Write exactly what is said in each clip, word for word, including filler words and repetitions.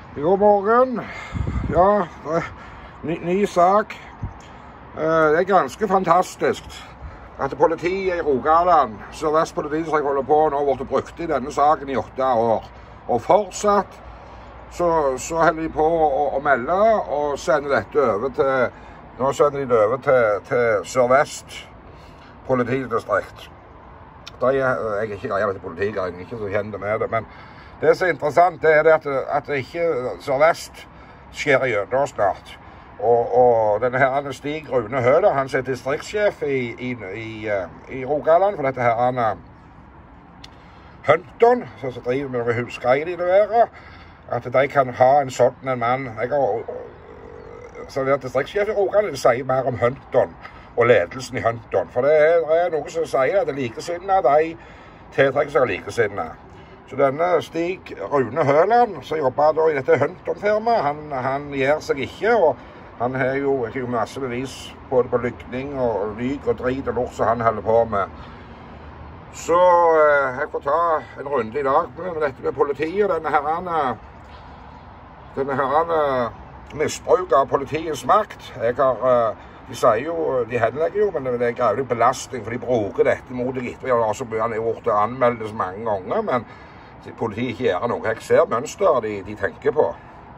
God morgen. Ja, ny, ny sak. Det er ganske fantastisk at politiet i Rogaland, Sør-Vest politidistrikt, holder på nå har vært brukt i denne saken i åtte år. Og fortsatt så, så holder de på å, å melde og sende dette over til, nå sender de det over til, til Sør-Vest politidistrikt. Da jeg, jeg er ikke greia til politiet, jeg er ikke så kjent med det, men det som er interessant, det er det at, at det ikke Sør-Vest skjer gjennom snart. Og, og denne her Stig Rune Høler, han er distriktssjef i, i, i, i Rogaland, for dette her han Hunton, som driver med noe husgreier de leverer, at de kan ha en sånn en mann. Jeg har, så det er distriktssjef i Rogaland, det sier mer om Hunton og ledelsen i Hunton. For det er, det er noe som sier at det likesinnede, de tiltrekker seg likesinnede. Så denne Stig Rune Høland, som jobber da i dette Hunton-firmaet, han, han gir seg ikke, og han har jo, jo masse bevis både på lykning og lyk og drit og lort som han holder på med. Så eh, jeg får ta en runde i dag med, med dette med politiet, denne herrene, denne herrene misbruk av politiets makt. Jeg har, eh, de sier jo, de henlegger jo, men det er gravlig belastning, for de bruker dette mot deg etter. Jeg har også gjort det anmeldes mange ganger, men politiet ikke gjør noe. Jeg ser mønster de, de tenker på.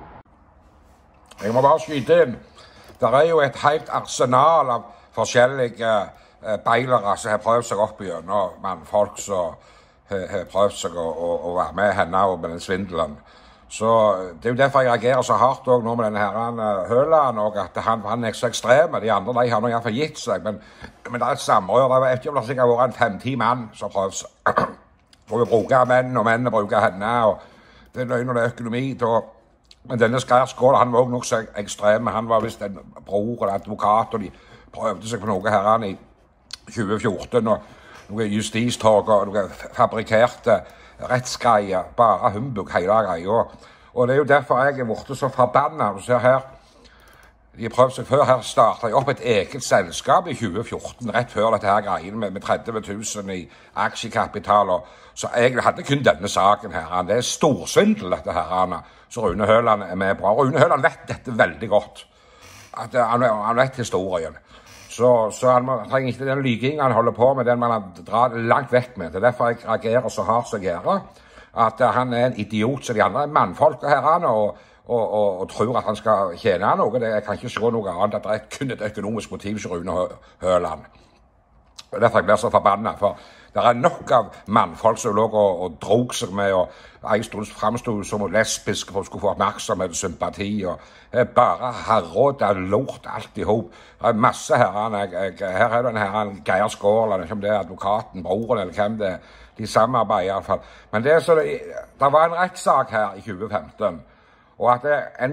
Jeg må bare skyte inn. Det er jo et helt arsenal av forskjellige eh, beilere som har prøvd seg opp igjennom mannfolk som har, har prøvd seg å, å, å være med henne og med den svindelen. Så det er jo derfor jeg reagerer så hardt også nå med denne herren Høland, og at han, han er så ekstreme. De andre de har nå i hvert fall gitt seg, men, men det er et samrør. Det er ikke om det sikkert vært en fem-ti mann som har prøvd seg. Og vi bruker menn, og mennene bruker henne, og det er løgn og det er økonomi til. Men denne Skjærsgård, han var også nok så ekstreme. Han var vist en bror eller advokat, og de prøvde seg på noe her i tjue fjorten, og noe justistog, og noe fabrikkerte rettsgreier, bare humbug hele greia. Og det er jo derfor jeg er borte så forbannet. Du ser her, de har prøvd seg før, her startet jeg opp et eget selskap i tjue fjorten, rett før dette her greien med, med tretti tusen i aksjekapital. Og, så jeg hadde kun denne saken her. Det er storsvindel, dette her. Så Rune Høland er med på. Rune Høland vet dette veldig godt. At han, han vet historien. Så, så han, må, han trenger ikke den lykingen han holder på med, den man drar langt vekk med. Det er derfor jeg reagerer så hardt som jeg gjør. At han er en idiot, så de andre er mannfolk her, og, og, og, og tror at han skal tjene noe. Det, jeg kan ikke se noe annet. At det er kun et økonomisk motiv til Rune Høland. Det er derfor jeg blir så forbannet, for det er nok av mannfolk som lå og, og drog seg med, og en stund fremstod som lesbiske for å skulle få oppmerksomhet og sympati, og det er bare herråd, det er lort alt i hop. Det er masse herrene, her er denne herren Geir Skårland, ikke om det er advokaten, broren eller hvem det er, de samarbeider i hvert fall. Men det, er så, det, det var en rettssak her i tjue femten, og at en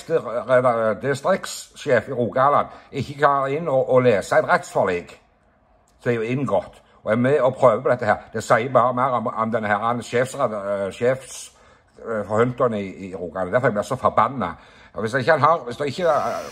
distriktssjef i Rogaland ikke kan inn og, og lese et rettsforlik, så er jo inngått, og er med og prøver på dette her. Det sier bare mer om, om denne her sjefs, sjefs uh, for Hunton i, i Rogaland. Derfor blir jeg så forbannet. Og hvis ikke han har, hvis det ikke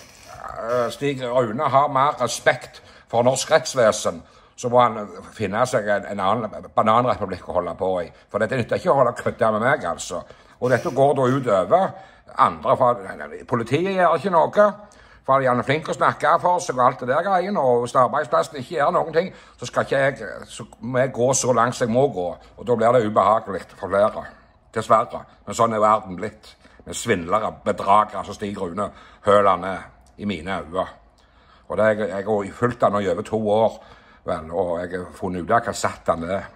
uh, Stig Rune har mer respekt for norsk rettsvesen, så må han finne seg en, en annen bananrepublikk å holde på i. For dette nytter ikke å holde kødda med meg, altså. Og dette går da utover andre, for politiet gjør ikke noe. For han er flink å snakke for seg og alt det der greien, og hvis arbeidsplassen ikke gjør noen ting, så skal ikke jeg, så må jeg gå så langt som jeg må gå, og da blir det ubehagelig for flere, dessverre. Men sånn er verden blitt, med svindlere, bedragere, som Stig Rune Høland er i mine øyne. Og det er, jeg har fulgt han i over to år, vel, og jeg har funnet ut av hva satt han er.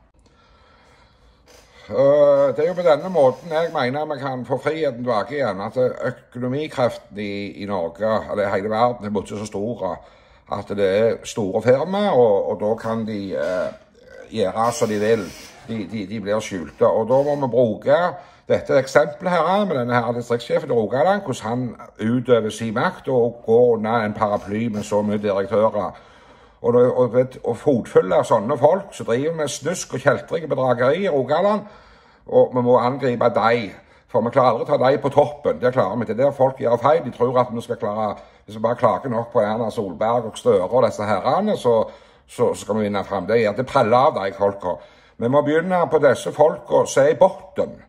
Uh, det er jo på denne måten jeg mener vi kan få friheten tilbake igjen, at økonomikraften i, i Norge, eller hele verden, er borte så store, at det er store firma, og, og da kan de uh, gjøre som de vil. De, de, de blir skjulte, og da må vi bruke dette eksempelet her, med denne her distriktssjefen i Rogaland, hvordan han utøver sin makt, og går under en paraply med så mye direktører. Og, og, og, og fotfulle av sånne folk som driver med snusk og kjeltring og bedrageri i Rogaland, og vi må angripe dem, for vi klarer aldri å ta dem på toppen. Det klarer vi ikke. Der folk gjør feil, de tror at vi skal klare, hvis vi bare klager nok på Erna Solberg og Støre og disse herrene, så, så, så skal vi vinne frem. Det gjør det preller av de folka. Vi må begynne på disse folka, se i botten.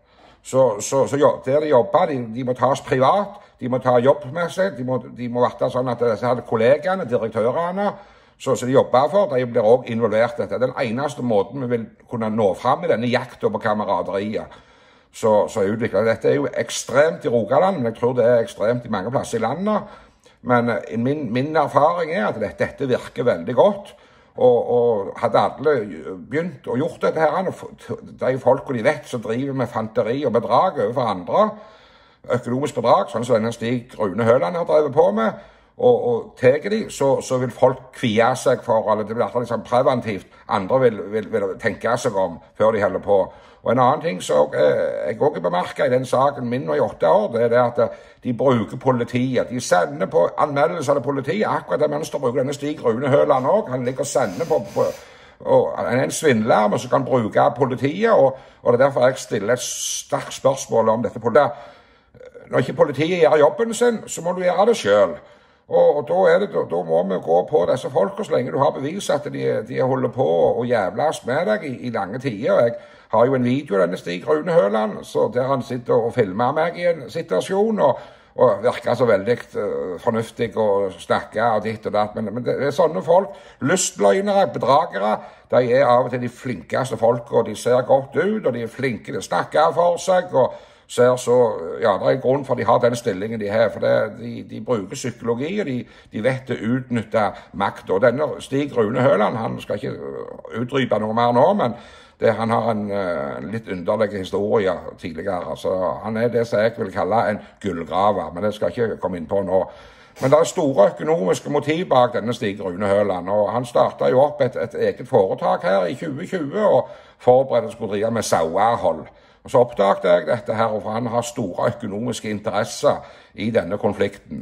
Så, så, så jo, der de jobber, de, de må tas privat, de må ta jobbmessig, de må, de må være sånn at disse her kollegene, direktørene, så, så de jobber for, de blir også involvert i dette. Den eneste måten vi vil kunne nå frem i denne jakten på kameraderiet, så, så utvikler dette er jo ekstremt i Rogaland, men jeg tror det er ekstremt i mange plasser i landet. Men min, min erfaring er at dette, dette virker veldig godt, og, og hadde alle begynt og gjort dette her, de folkene de vet som driver med fanteri og bedrag overfor andre, økonomisk bedrag, sånn som denne Stig Rune Høland har drevet på med, og, og teger de, så, så vil folk kvie seg for, eller det blir liksom preventivt, andre vil, vil, vil tenke seg om før de holder på. Og en annen ting som jeg også bemerket i den saken min og i åtte år, det er det at de bruker politiet. De sender på anmeldelser av politiet, akkurat det mønster bruker denne Stig Rune Høland også. Han ligger og sender på, på og han er en svindler, men så kan bruke politiet, og, og det er derfor jeg stiller et sterkt spørsmål om dette politiet. Når ikke politiet gjør jobben sin, så må du gjøre det selv. Og, og da, er det, da, da må vi gå på disse folk, så lenge du har bevis at de, de holder på og jævlas med deg i, i lange tider. Jeg har jo en video av denne Stig Rune Høland, så der han sitter og filmer meg i en situasjon, og, og virker så veldig uh, fornuftig og snakker og ditt og datt. Men, men det, det er sånne folk, lystløgnere, bedragere, de er av og til de flinkeste folk, og de ser godt ut, og de er flinke, de snakker for seg, og ser så, ja, det er en grunn for at de har den stillingen de har, for det, de, de bruker psykologi, og de, de vet å utnytte makt. Og denne Stig Rune Høland, han skal ikke utrype noe mer nå, men det, han har en uh, litt underlig historie tidligere. Altså, han er det som jeg vil kalle en gullgraver, men det skal jeg ikke komme inn på nå. Men det er store økonomiske motiv bak denne Stig Rune Høland, og han startet jo opp et, et eget foretak her i tjue tjue, og forberedte skulle drive med sauehold. Og så oppdaget jeg dette her, for han har store økonomiske interesser i denne konflikten.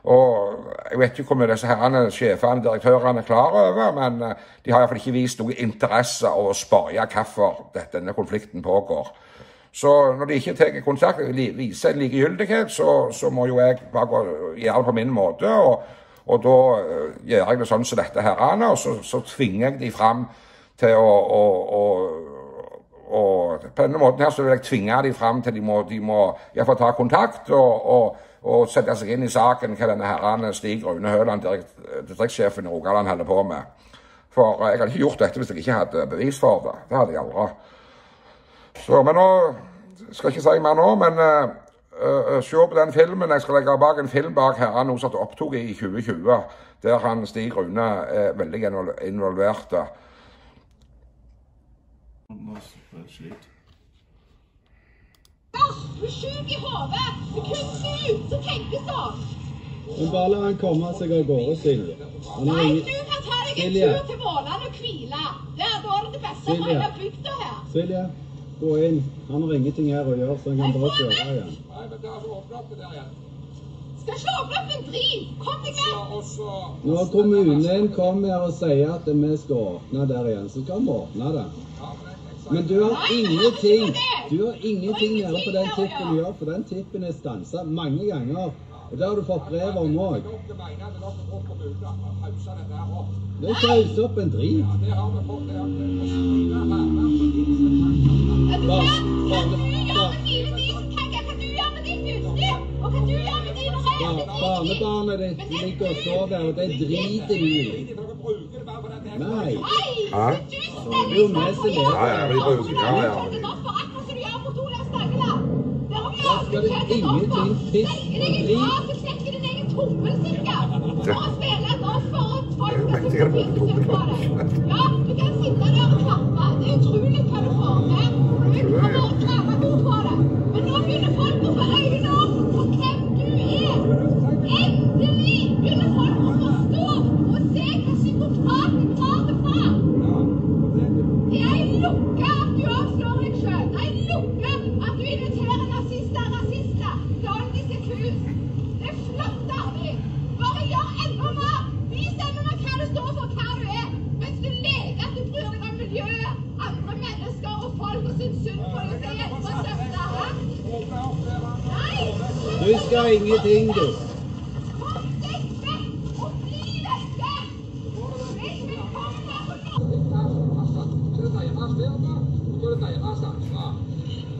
Og jeg vet ikke hvor mye disse herrene, sjefene, direktørene er klar over, men de har i hvert fall ikke vist noe interesse av å spørre hvorfor denne konflikten pågår. Så når de ikke tar kontakt, viser en likegyldighet, så, så må jo jeg bare gå, gjøre det på min måte, og, og da gjør jeg det sånn som dette herrene, og så, så tvinger jeg de frem til å, å, å og på denne måten her så vil jeg tvinge de frem til de må, de må jeg får ta kontakt og, og, og sette seg inn i saken hva denne herrene Stig Rune Høland, distriktssjefen i Rogaland, holder på med. For jeg hadde ikke gjort dette hvis jeg ikke hadde bevis for det. Det hadde jeg aldri. Så, men nå, skal jeg ikke si mer nå, men uh, uh, se på den filmen. Jeg skal legge bak en film bak herrene, noe som opptog i tjue tjue, der han Stig Rune er veldig involvert. Slit. Du er syk i hodet. Det er kun du som tenker sånn. Men bare la han komme seg av gårde, Silje. Nei, du kan ta deg en tur til Våland og hvile. Det er da det beste for hele bygda her. Silje, gå inn. Han har ingenting her å gjøre, så han kan bare kjøre igjen. Nei, men det er så åpnet opp det der igjen. Skal ikke åpne opp en drit. Kom deg med. Når kommunen kommer og sier at vi skal åpne der igjen, så skal vi åpne det. Men du har ingenting, du har ingenting nede på den tippen du gjør, for den tippen er stanset mange ganger. Og det har du fått brev om også. Det pauser opp en drit. Hva du gjør med dine dieseltanker, hva du gjør med ditt utstyr, og hva du gjør med dine reier. Barnebarnet ditt ligger og sover, og det driter du i. Nei. Hæ? Det er jo med seg det. Ja, ja, vi bruker, ja, ja. Da skal det ingenting piss og drit. Så sjekker din egen tommelsykkel. Og spiller et offer og folk skal se på det. Ja, du kan sitte der og klappe. Det er utrolig hva du får til. Du kommer og klarer god på det. Men nå begynner folk å få øynene opp på hvem du er. Endelig begynner folk å forstå og se hva psykopaten tar det fra. Det er en lukke at du avslår deg selv. Det er en lukke at du inviterer nazister, rasister, dandiske kus. Det er flott, Arvid. Bare gjør enda mer. Vis enda mer hva du står for, hva du er. Mens du leker at du bryr deg om miljøet, andre mennesker og folk og synes synd på deg og sier hjelp og støtte. Nei! Du skal ingenting, du. Kom deg vekk og bli dette! Jeg vil komme der på noe. Det er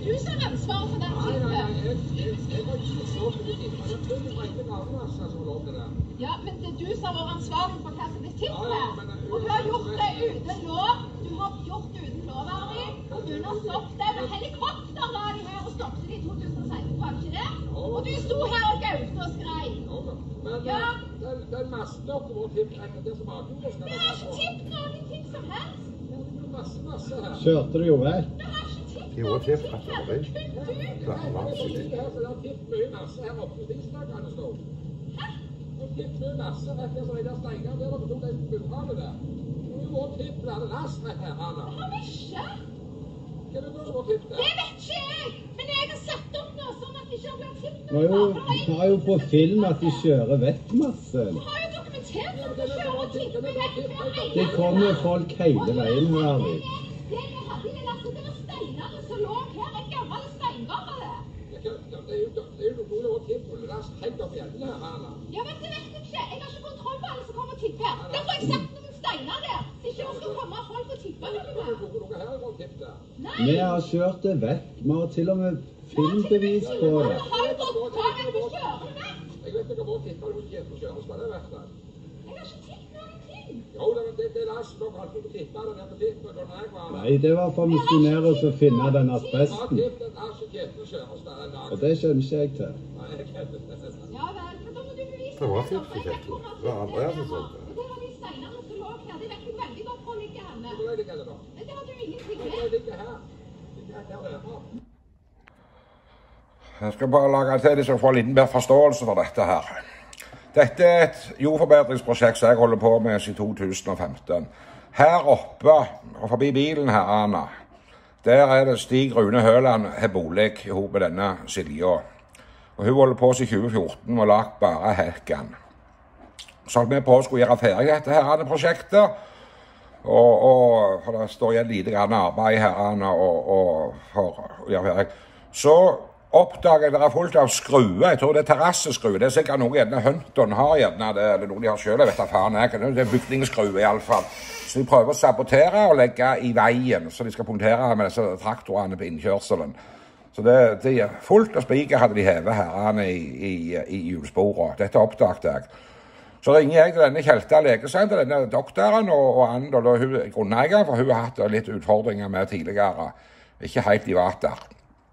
det du som har ansvar for den Nei, nei, tippen? nei, jeg, jeg, jeg var ikke så for det tippet. Jeg tror det var ikke gravemasse som lå til det. Ja, men det er du som har vært ansvarlig for hva som er Ja, ja, tippet. men- Og du har gjort det uten lov. Du har gjort det uten lov, Arvi. Kommunen har stoppet det med helikopter la de her og stoppet det i to tusen og seksten, var det ikke det? Og du sto her og gaute og skrei. Ja, da. Men Ja. den, den massen dere må tippe, det som avgjorde skal Vi har ikke tippet noen ting som helst. Det er masse, masse her. Kjørte du jo vekk? Vi har ikke tippet Jo, noen tippet, ting her. Arvi. Kun du. Klar, Nei, hva? det er ikke her, for det har tippet mye masse her oppe på tidsdagene stå. Hæ? Det har tippet mye masse rett der, så er det steiner der dere tok den bunnhavet der. Du må tippe det last rett her, Anna. Det har vi ikke. Hva er det du som må tippe Det det? vet ikke jeg. Men jeg har satt opp noe sånn at det ikke blir tippet Vi har jo, vi har jo på film at de kjører vekk masse. Du har jo dokumentert at du kjører og tipper vekk fra hele Det kommer jo folk hele veien her, Arvi. Det vi hadde i det lasset, det var steinene som lå her. En gammel steinbar av det. Det er jo det er jo noe god å tippe last helt opp i enden her, Anna. Ja, men det vet jeg ikke. Jeg har ikke kontroll på alle som kommer og tipper her. Derfor har jeg satt noen steiner der. Så ikke det skal komme folk og tippe Det noe er mer. noe noe her å tippe der. Nei. Vi har kjørt det vekk. Vi har til og med filmbevis på Du det. har jo gått ta meg til kjøre vekk. Jeg vet dere må tippe det hos Kjetil Kjøres, hva det er verdt det. Jeg har ikke tippet noen ting. Jo, det det det last dere hadde på tippe det der på tippet da jeg var der. Nei, det var for misjonærer som finner den Jeg har asbesten. tippet en asj Kjetil Kjøres der en dag. Og det skjønner ikke jeg til. Nei, jeg vet det. Ja vel, men da må du bevise Det var det, tippet, for jeg vet Kjetil. hvor Det var Andreas som sa det. Og det var de steinene som lå her. Det vet jeg veldig godt hvor ligger henne. Hvor ligger det da? Men det har du ingenting Hvor med. ligger her? Ligger her der nede. Jeg skal bare lage til de som får litt mer forståelse for dette her. Dette er et jordforbedringsprosjekt som jeg holder på med siden to tusen og femten. Her oppe, og forbi bilen her, Anna, der er det Stig Rune Høland har bolig i hop med denne Silja. Og hun holder på siden tjue fjorten og lagt bare hekken. Så holdt vi på å skulle gjøre ferdig dette her prosjektet. Og, og for det står igjen lite grann arbeid her, Anna, og, og for å gjøre ferdig. Så oppdager jeg det er fullt av skruer. Jeg tror det er terrasseskruer. Det er sikkert noe gjerne Hunton har gjerne, det, eller noe de har selv, jeg vet da faen jeg. Det er bygningsskruer i alle fall. Så de prøver å sabotere og legge i veien, så de skal punktere med disse traktorene på innkjørselen. Så det, det er fullt av spiker hadde de hevet herrene i, i, i hjulsporet. Dette oppdaget jeg. Så ringer jeg til denne Kjelta legesenter, denne doktoren, og, og Anne, og hun er grunneier, for hun har hatt litt utfordringer med tidligere. Ikke helt i vater.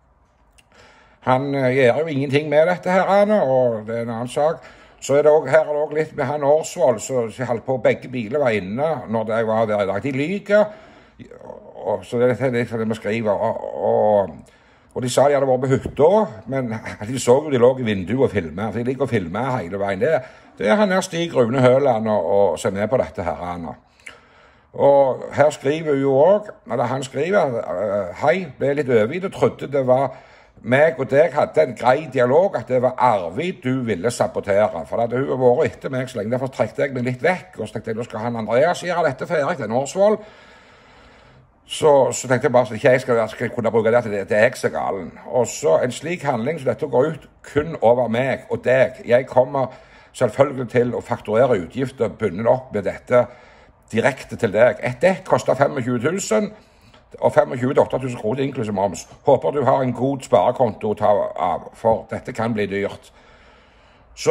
Han uh, gjør jo ingenting med dette her, Anne, og det er en annen sak. Så er det også, her er det også litt med han Årsvold, så jeg holdt på, begge biler var inne når jeg var der i dag. De lyker, og, så det er litt for det vi skriver, og, og, og de sa de hadde vært på hytta, men de så jo de lå i vinduet og filmet, for de liker å filme hele veien. Det, det er han her Stig Rune Høland og, og ser ned på dette her, Anne. Og her skriver hun jo også, eller han skriver, hei, ble litt overvidt og trodde det var meg og deg hadde en grei dialog, at det var Arvid du ville sabotere. For at hun har vært etter meg så lenge, derfor trekte jeg meg litt vekk, og så tenkte jeg, nå skal han Andreas gjøre dette ferdig, den Årsvold. Så, så tenkte jeg bare, så ikke jeg skal, skal kunne bruke det til det, det er jeg så galen. Og så en slik handling som dette går ut kun over meg og deg. Jeg kommer selvfølgelig til å fakturere utgifter bundet opp med dette direkte til deg. Et dekk koster tjuefem tusen, og tjuefem til åtte tusen kroner inklusive moms. Håper du har en god sparekonto å ta av, for dette kan bli dyrt. Så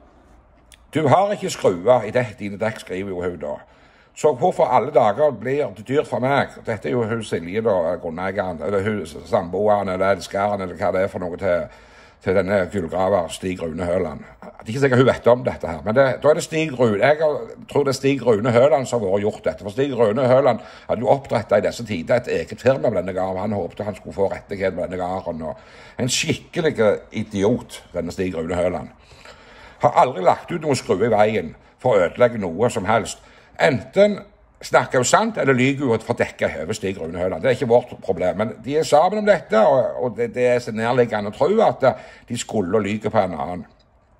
du har ikke skruer i det, dine dekk, skriver jo hun da. Så hvorfor alle dager blir det dyrt for meg? Dette er jo hun Silje da, grunneieren, eller hun samboeren, eller elskeren, eller hva det er for noe til, til denne gullgraver Stig Rune Høland. Det er ikke sikkert hun vet om dette her, men det, da er det Stig Rune. Jeg tror det er Stig Rune Høland som har gjort dette. For Stig Rune Høland hadde jo oppdrettet i disse tider et eget firma med denne gården. Han håpte han skulle få rettighet med denne gården. En skikkelig idiot, denne Stig Rune Høland. Har aldri lagt ut noen skruer i veien for å ødelegge noe som helst. Enten snakker jo sant, eller lyger jo for å dekke over Stig Rune Høland. Det er ikke vårt problem, men de er sammen om dette, og, og det, det er så nærliggende å tro at de skulle lyge på en annen.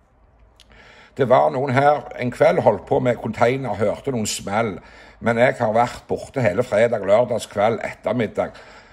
Det var noen her en kveld holdt på med container, hørte noen smell, men jeg har vært borte hele fredag, lørdags kveld, ettermiddag.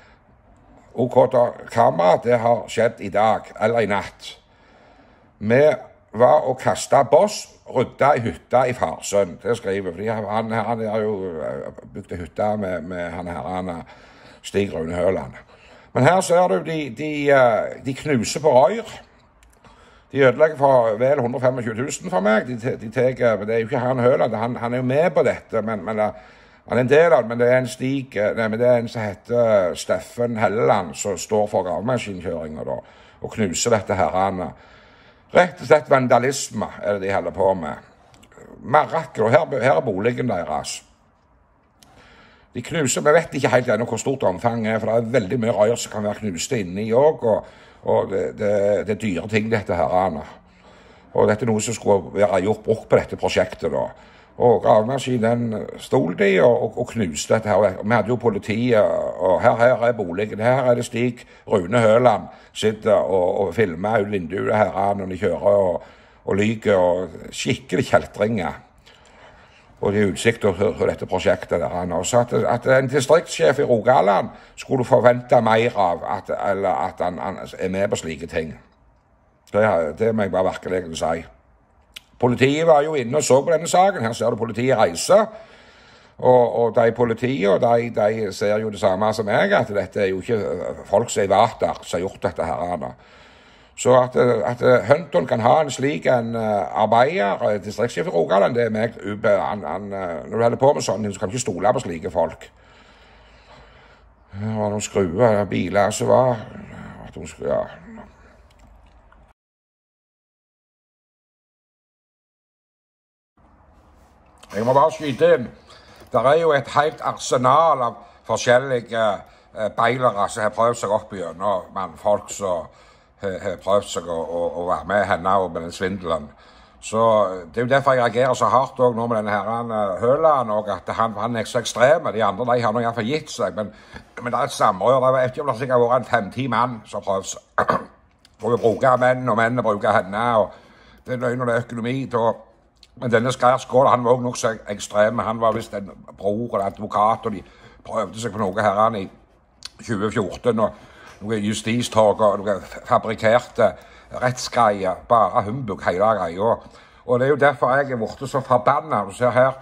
OK, da, kamera, det har skjedd i dag, eller i natt. Vi var og kastet boss, rydda i hytta i Farsøn. Det skriver, fordi han, han har jo bygd hytta med, med han her, han, Stig Rune Høland. Men her ser du, de, de, de knuser på røyr. De ødelegger for vel hundre og femogtjue tusen for meg. De, de teger, det er jo ikke han Høland, han, han er jo med på dette, men, men han er en del av det, men det er en stig, nei, men det er en som heter Steffen Helleland, som står for gravemaskinkjøringen da, og knuser dette herrene. Rett og slett vandalisme er det de holder på med. Marakker, og her, her er boligen deres. De knuser, vi vet ikke helt ennå hvor stort omfang er, for det er veldig mye røyr som kan være knuste inni også, og, og det, det, det er dyre ting dette herrene. Og dette er noe som skulle være gjort brukt på dette prosjektet da. Og gravemaskinen stod de og, og knuste dette her. Vi hadde jo politiet, og her, her er boligen, her er det Stig Rune Høland sitter og, og filmer ut vinduet her når de kjører og, og lyger og skikkelig kjeltringer. Og det er utsikt til dette prosjektet der. Så at, at en distriktssjef i Rogaland skulle forvente mer av, at, eller at han, han er med på slike ting. Det, det må jeg bare virkelig si. Politiet var jo inne og så på denne saken. Her ser du politiet reise. Og, og de politiet, de, de ser jo det samme som jeg, at dette er jo ikke folk som er vart der, som har gjort dette her. Så at, at Hunton kan ha en slik en uh, arbeider, distriktssjef i Rogaland, det er meg, han, han, når du holder på med sånn, så kan du ikke stole på slike folk. Det var noen skruer, biler som var, at hun skulle, ja. Jeg må bare skyte inn. Det er jo et helt arsenal av forskjellige uh, beilere som har prøvd seg opp igjennom, mannfolk som har prøvd seg å, å, å være med henne og med den svindelen. Så det er jo derfor jeg reagerer så hardt også nå med denne herren Høland, og at han, han er så ekstreme. De andre de har nå i hvert fall gitt seg, men, men det er et samrør. Det er ikke sikkert vært en fem-ti mann som har prøvd seg. For å bruke menn, og mennene bruker henne, og det er løgn og det er økonomi. Og, men denne Skærsgård, han var også nok så ekstreme. Han var vist en bror og advokat, og de prøvde seg på noe herren i tjue fjorten, og noen justistog og noen fabrikkerte rettsgreier, bare humbug hele greia. Og det er jo derfor jeg er borte så forbannet. Du ser her,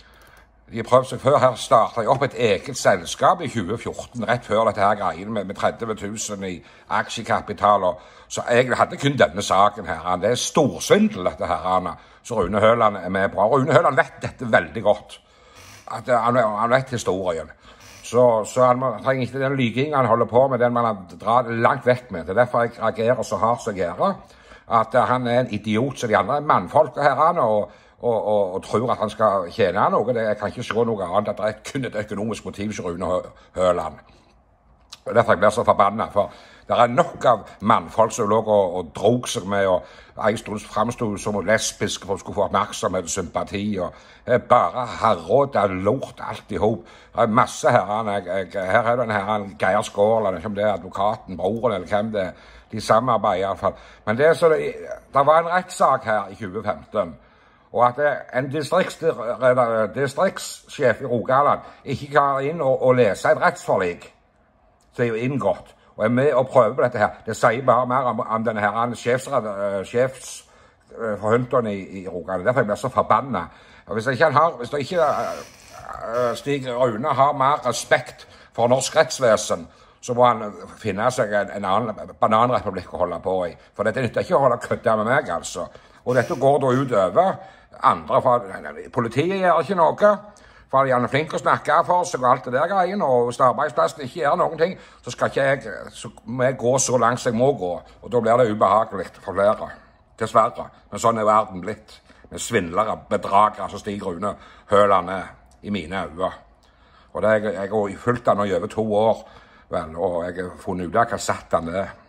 de har prøvd seg før, her startet jeg opp et eget selskap i tjue fjorten, rett før dette her greien, med, med tretti tusen i aksjekapital. Så jeg hadde kun denne saken her. Det er storsvindel, dette her, så Rune Høland er med på. Rune Høland vet dette veldig godt. At han, han vet historien. Så, så han trenger ikke den lykingen han holder på med, den man drar langt vekk med. Det er derfor jeg reagerer så hardt som jeg gjør. At han er en idiot, så de andre er mannfolk her, og, og, og, og tror at han skal tjene noe. Det, jeg kan ikke se noe annet, at det er kun et økonomisk motiv til Rune Høland. Det er derfor jeg blir så forbannet, for det er nok av mannfolk som lå og, og drog seg med, og en stund fremstod som lesbisk for å skulle få oppmerksomhet og sympati, og bare herråd, det er lort alt i hop. Det er masse herrene, her er det en herren Geir Skårland, ikke om det er advokaten, broren eller hvem det er, de samarbeider i hvert fall. Men det, er så, det, det var en rettssak her i tjue femten, og at en distriktssjef i Rogaland ikke kan inn og, og lese et rettsforlik, så er jo inngått, og er med og prøver på dette her. Det sier bare mer om, om denne her sjefs for Hunton i, i Rogaland. Derfor jeg blir så forbannet. Og hvis ikke han har, hvis det ikke uh, Stig Rune har mer respekt for norsk rettsvesen, så må han finne seg en, en annen bananrepublikk å holde på i. For dette nytter ikke å holde kødda med meg, altså. Og dette går da utover andre, for politiet gjør ikke noe. For han er flink å snakke for seg og alt det der greien, og hvis arbeidsplassen ikke gjør noen ting, så skal ikke jeg, så må jeg gå så langt som jeg må gå, og da blir det ubehagelig for flere, dessverre. Men sånn er verden blitt, med svindlere, bedragere, som Stig Rune Høland er i mine øyne. Og det er, jeg har fulgt han i over to år, vel, og jeg har funnet ut av hva satt han er.